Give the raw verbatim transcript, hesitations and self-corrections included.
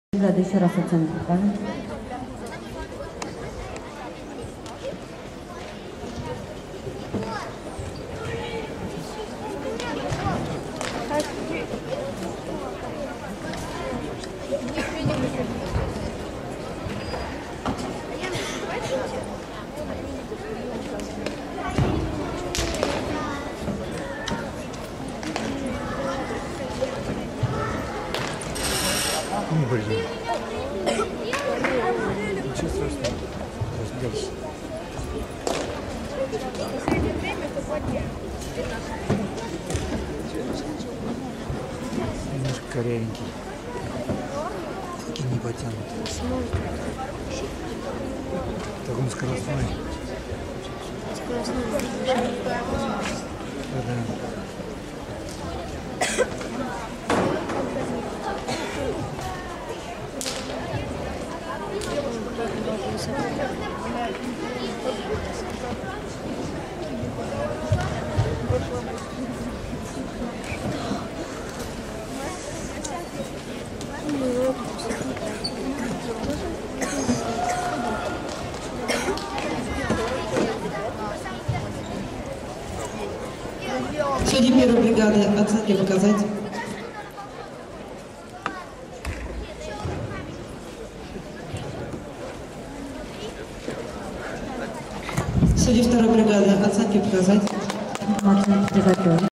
Бригада, еще раз оценку, правильно? Блин. Ничего страшного. Разберешься. Немножко корявенький. И не потянут. Так он скоростной. Да-да. Судьи первой бригады, оценки показать. Судьи второй бригады, оценки показать. Максим, ты готов.